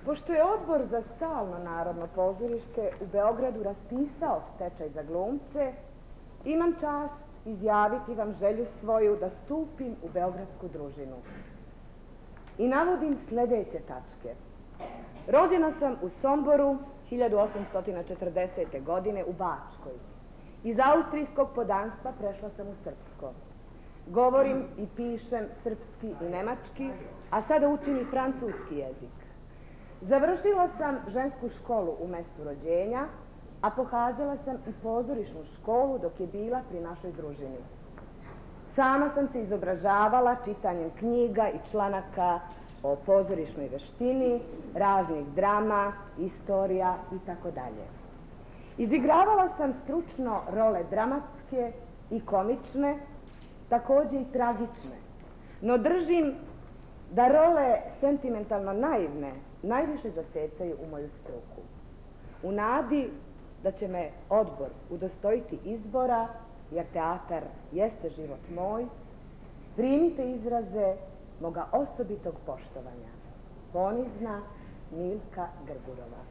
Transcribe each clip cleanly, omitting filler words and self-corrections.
Pošto je Odbor za stalno narodno pozorište u Beogradu raspisao stečaj za glumce, imam čast izjaviti vam želju svoju da stupim u beogradsku družinu. I navodim sljedeće tačke. Rođena sam u Somboru 1840. godine u Bačkoj. Iz austrijskog podanstva prešla sam u srpsko. Govorim i pišem srpski i nemački, a sada učim i francuski jezik. Završila sam žensku školu u mestu rođenja, a pohađala sam i pozorišnu školu dok je bila pri našoj družini. Sama sam se izobražavala čitanjem knjiga i članaka o pozorišnoj veštini, raznih drama, istorija itd. Izigravala sam stručno role dramatske i komične, također i tragične, no držim da role sentimentalno naivne najviše zasecaju u moju struku. U nadi da će me odbor udostojiti izbora, jer teatar jeste život moj, primite izraze moga osobitog poštovanja. Ponizna Milka Grgurova.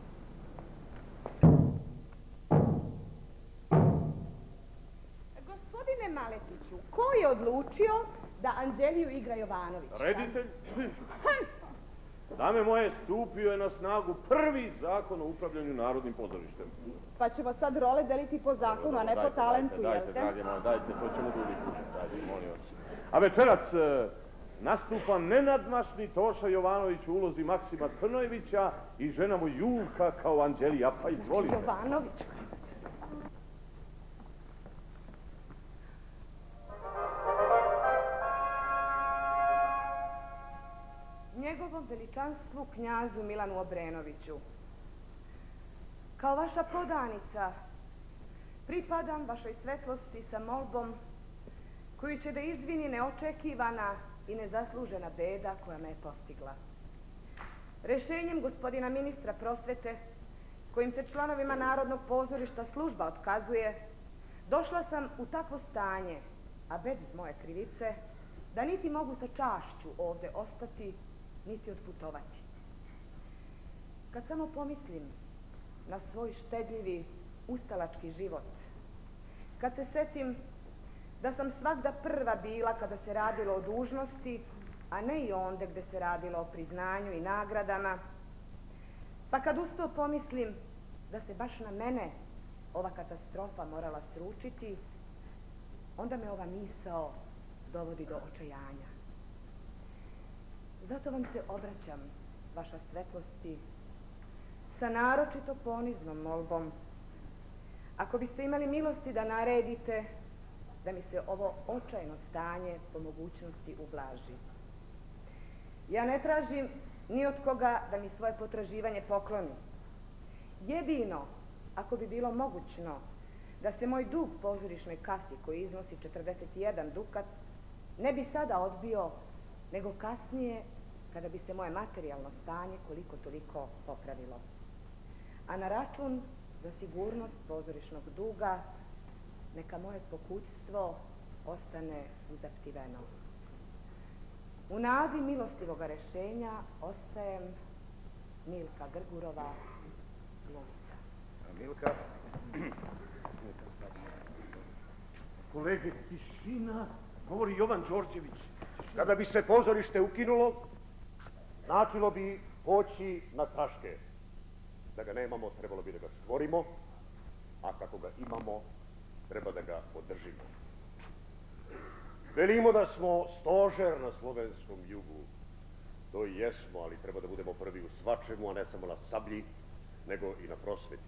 Gospodine Maletiću, ko je odlučio da Anđeliju igra Jovanović? Reditelj? Dame moje, stupio je na snagu prvi zakon o upravljanju Narodnim pozorištem. Pa ćemo sad role deliti po zakonu, a ne po talentu, jel te? Dajte, to ćemo drugi put. Dajte, molim vas. A večeras nastupa nenadmašni Toša Jovanović u ulozi Maksima Crnojevića i žena mu Julka kao Anđelija. Pa izvolite. Jovanović. Njegovom veličanstvu knjazu Milanu Obrenoviću. Kao vaša podanica pripadam vašoj svetlosti sa molbom koju će da izvini neočekivana i nezaslužena beda koja me je postigla. Rešenjem gospodina ministra prosvete, kojim se članovima Narodnog pozorišta služba otkazuje, došla sam u takvo stanje, a bez moje krivice, da niti mogu sa čašću ovde ostati, niti otputovati. Kad samo pomislim na svoj štedljivi, ustalački život, kad se setim da sam svakda prva bila kada se radilo o dužnosti, a ne i onde gde se radilo o priznanju i nagradama, pa kad uz to pomislim da se baš na mene ova katastrofa morala sručiti, onda me ova misao dovodi do očajanja. Zato vam se obraćam, vaša svetlosti, sa naročito poniznom molbom. Ako biste imali milosti da naredite da mi se ovo očajno stanje po mogućnosti ublaži. Ja ne tražim ni od koga da mi svoje potraživanje pokloni. Jedino, ako bi bilo mogućno, da se moj dug pozorišnoj kasi, koji iznosi 41 dukat, ne bi sada odbio, nego kasnije, kada bi se moje materijalno stanje koliko toliko popravilo. A na račun za sigurnost pozorišnog duga, neka moje pokućstvo ostane uzaptiveno. U nadi milostivoga rešenja ostajem Milka Grgurova, glumca. Milka? Kolege, tišina, govori Jovan Đorđević. Kada bi se pozorište ukinulo, značilo bi poći na traške. Da ga nemamo, trebalo bi da ga stvorimo, a kako ga imamo, treba da ga održimo. Velimo da smo stožer na slovenskom jugu. To i jesmo, ali treba da budemo prvi u svačemu, a ne samo na sablji, nego i na prosveti.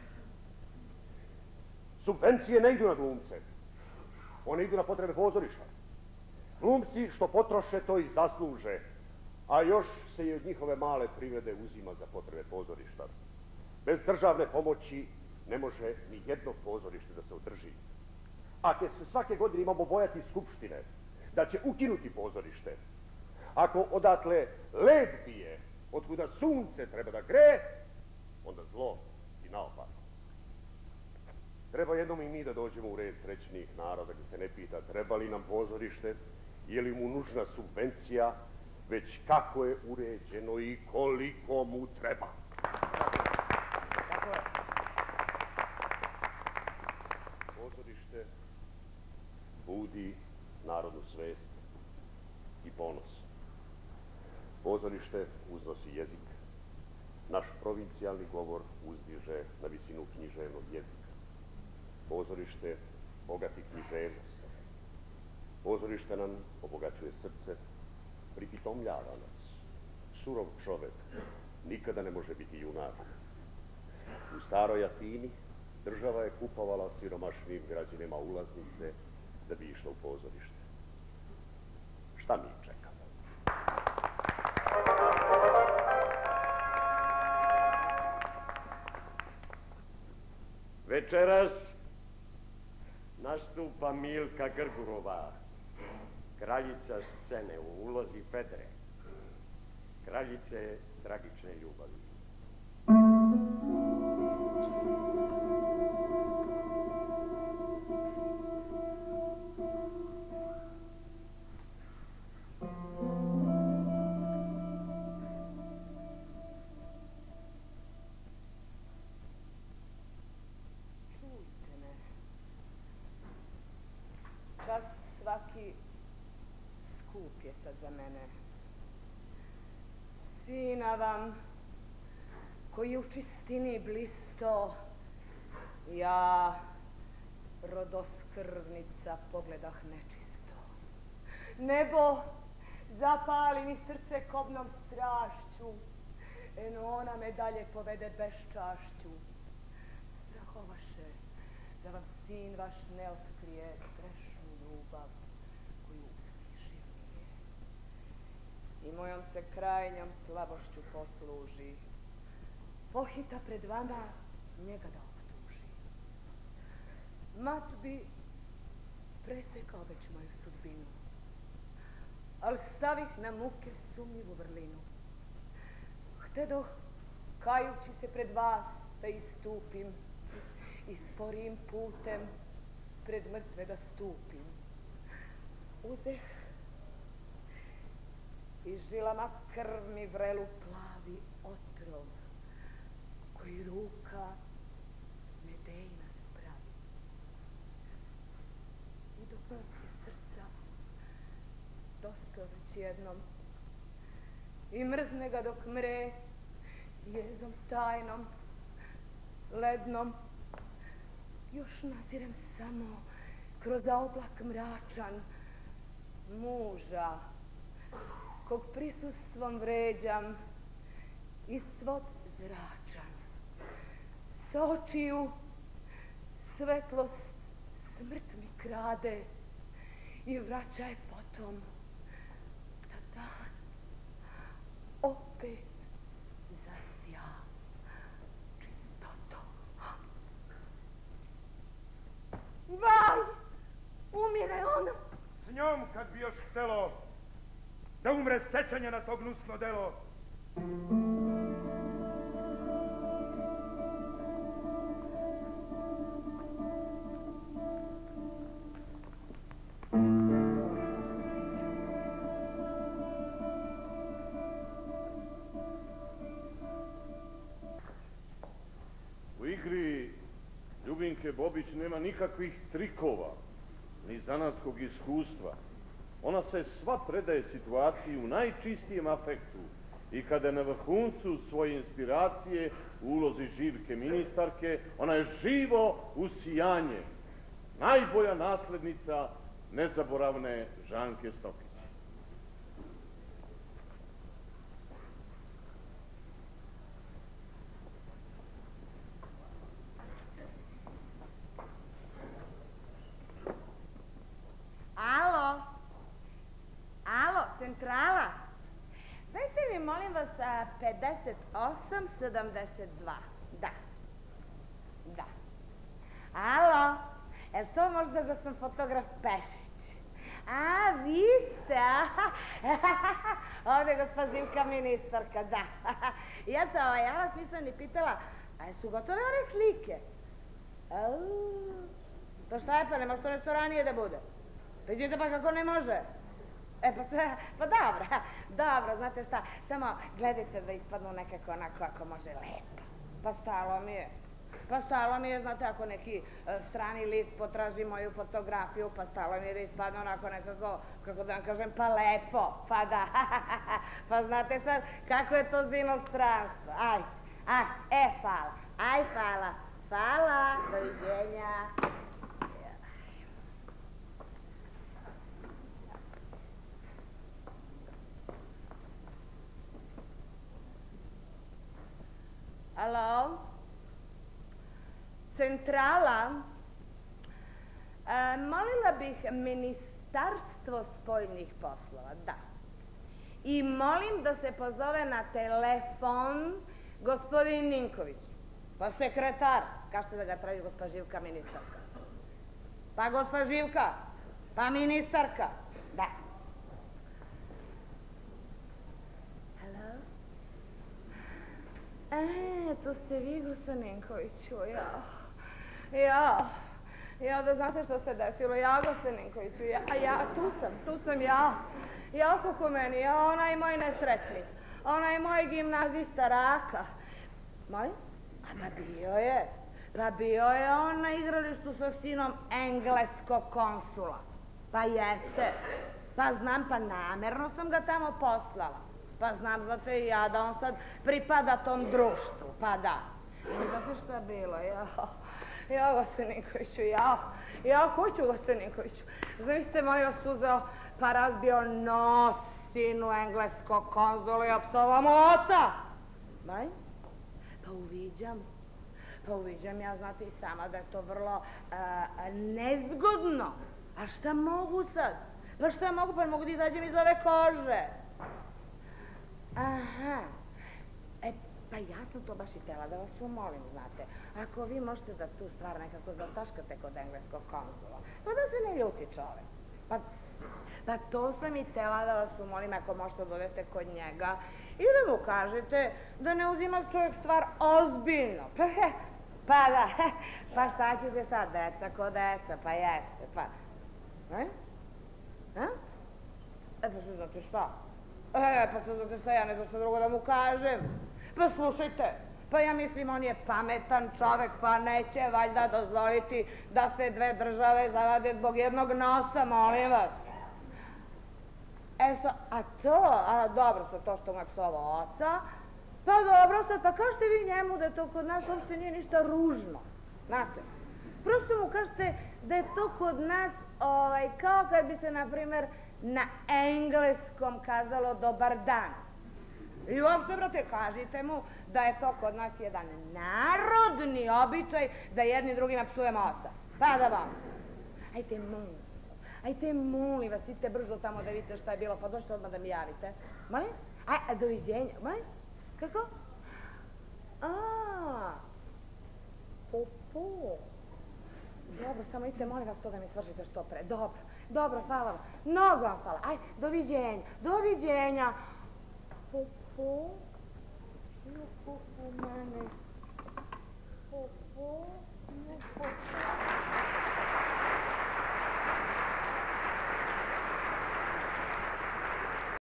Subvencije ne idu na glumce. One idu na potrebe pozorišta. Glumci što potroše, to i zasluže, a još se i od njihove male privrede uzima za potrebe pozorišta. Bez državne pomoći ne može ni jedno pozorište da se održi. Ako se svake godine imamo bojati skupštine da će ukinuti pozorište, ako odatle led bije, otkuda sunce treba da gre, onda zlo i naopako. Treba jednom i mi da dođemo u red srećnih naroda, gdje se ne pita treba li nam pozorište, je li mu nužna subvencija, već kako je uređeno i koliko mu treba. Tako je. Pozorište budi narodnu svest i ponos. Pozorište uznosi jezik. Naš provincijalni govor uzdiže na visinu književnog jezika. Pozorište bogati književnost. Pozorište nam obogaćuje srce, pripitomljava nas. Surov čovek nikada ne može biti junak. U staroj Atini država je kupovala siromašnim građanima ulaznice da bi išla u pozorište. Šta mi čekamo? Večeras nastupa Milka Grgurova, kraljica scene u ulozi Fedre, kraljice tragične ljubavi. Čas svaki skup je sad za mene. Sina vam, koji u čistini blisto, ja, rodoskrvnica, pogledah nečisto. Nebo zapali mi srce kobnom strašću, eno ona me dalje povede beščašću. Strahovaše da vam sin vaš ne otkrije grešnu ljubav koju uslišio nije. I mojom se krajnjom slabošću posluži. Pohita pred vama njega da optuži. Mač bi presekao već moju sudbinu, al stavih na muke sumnjivu vrlinu. Htedoh, kajući se pred vas, da istupim i sporijim putem pred mrtve da stupim. Uzeh i žilama krv mi vrelu plavi otrov, koji ruka medejna spravi. I dok mrtve srca dospeo već jednom i mrzne ga dok mre jezom tajnom, lednom, još nazirem samo kroz oblak mračan muža, kog prisustvom vređam i svod zračan. S očiju svetlost smrt mi krade i vraća je potom da dan opet zasja čistotom. Vaj! Umire on! S njom kad bi još htelo da umre sećanja na to gnusno delo. U igri Ljubinke Bobić nema nikakvih trikova, ni zanatskog iskustva. Ona se sva predaje situaciji u najčistijem afektu i kada je na vrhuncu svoje inspiracije u ulozi Živke ministarke, ona je živo usijanje, najbolja naslednica nezaboravne Žanke Stokić. Alo, centrala. Dajte mi, molim vas, 5872. Da. Alo, je to možda gospodin fotograf Pešić? A, vi ste, ovdje gospa Živka ministarka, da. Ja vas nisam ni pitala, a su gotove one slike? Pa šta je, pa ne može to nešto ranije da bude? Pa idete pa kako ne može? Pa dobro, znate šta, samo gledajte da ispadnu nekako onako ako može lepo. Pa stalo mi je, znate, ako neki strani list potraži moju fotografiju, pa stalo mi je da ispadne onako nekako, kako da vam kažem, pa lepo, pa da, pa znate sad kako je to za inostranstvo, hvala, doviđenja. Alo? Centrala? Molila bih Ministarstvo spoljnih poslova, da. I molim da se pozove na telefon gospodin Ninković. Pa sekretar, kažete da ga traži gospa Živka, ministarka. Pa gospa Živka, pa ministarka, da. To ste vi, gospa Ninkoviću, ja, da znate što se desilo, gospa Ninkoviću, tu sam ja, kako meni, onaj moj nesrećnik, onaj moj gimnazista Raka. Moj? Pa bio je on na igralištu sa sinom engleskog konsula. Pa jeste, pa znam, pa namerno sam ga tamo poslala. Pa znam, znate i ja da on sad pripada tom društvu, pa da. Znate šta je bilo, gospe Ninkoviću, kuću, gospe Ninkoviću. Zamislite, moj vas uzeo pa razbio nos sinu engleskog konzula i opsovao mu oca. Maj? Pa uviđam ja, znate i sama da je to vrlo nezgodno. A šta mogu sad? Pa šta mogu? Pa mogu da izađem iz ove kože. Aha, pa ja sam to baš i tela da vas umolim, znate. Ako vi možete da tu stvar nekako zataškate kod engleskog konzula, pa da se ne ljuti čovek. Pa to sam i tela da vas umolim, ako možete ododete kod njega i da mu kažete da ne uzima čovjek stvar ozbiljno. Pa da, pa šta ćete sad, deca ko deca, pa jeste, pa. Pa se znate šta? Pa se znate šta, ja ne znam šta drugo da mu kažem. Pa slušajte, pa ja mislim on je pametan čovek, pa neće valjda dozvoliti da se dve države zavade zbog jednog nosa, molim vas. Dobro sad to što mu je psovao oca, pa dobro sad, pa kažete vi njemu da je to kod nas uopšte nije ništa ružno, znate. Prosto mu kažete da je to kod nas kao kad bi se, na primer, na engleskom kazalo dobar dan. I uopšte, brate, kažite mu da je to kod nas jedan narodni običaj da jedni drugima psujemo oca. Pa da vam. Ajte, molim vas, idite brzo tamo da vidite šta je bilo, pa dođite odmah da mi javite. Molim? Doviđenja. Molim? Kako? Dobro, samo idite, molim vas, to da mi svršite što pre. Dobro, hvala vam. Mnogo vam hvala. Ajde, doviđenja.